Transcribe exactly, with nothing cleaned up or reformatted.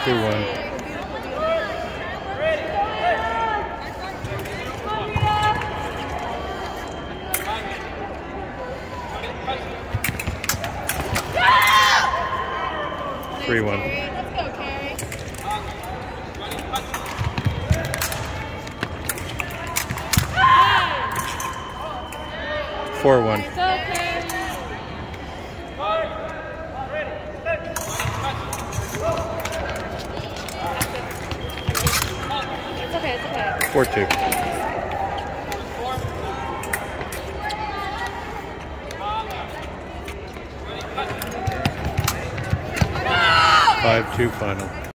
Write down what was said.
two one. three one. Let's go, Carrie. four one. Let's go, Carrie. It's okay, it's okay. four two. five two final.